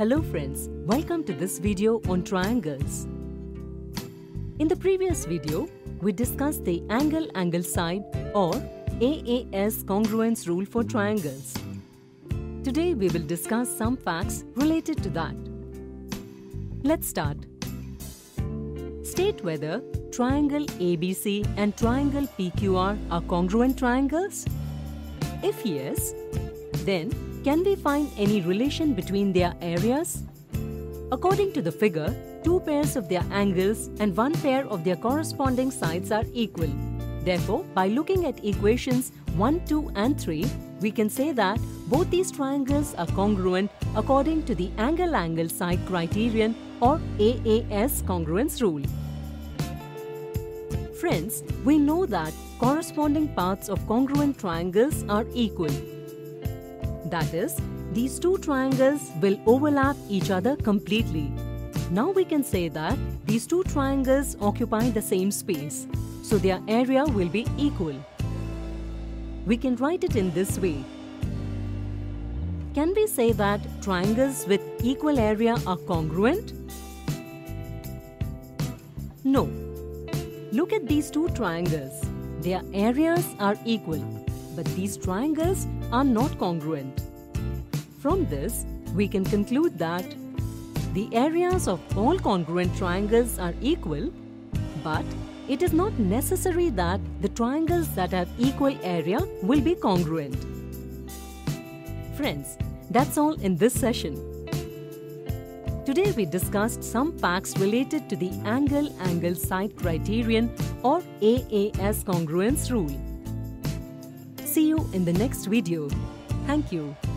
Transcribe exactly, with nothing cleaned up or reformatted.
Hello friends, welcome to this video on triangles. In the previous video, we discussed the angle-angle side or A A S congruence rule for triangles. Today we will discuss some facts related to that. Let's start. State whether triangle A B C and triangle P Q R are congruent triangles. If yes, then can we find any relation between their areas? According to the figure, two pairs of their angles and one pair of their corresponding sides are equal. Therefore, by looking at equations one, two and three, we can say that both these triangles are congruent according to the angle-angle side criterion or A A S congruence rule. Friends, we know that corresponding parts of congruent triangles are equal. That is, these two triangles will overlap each other completely. Now we can say that these two triangles occupy the same space, so their area will be equal. We can write it in this way. Can we say that triangles with equal area are congruent? No. Look at these two triangles. Their areas are equal, but these triangles are not congruent. From this, we can conclude that the areas of all congruent triangles are equal, but it is not necessary that the triangles that have equal area will be congruent. Friends, that's all in this session. Today we discussed some facts related to the angle-angle side criterion or A A S congruence rule. See you in the next video. Thank you.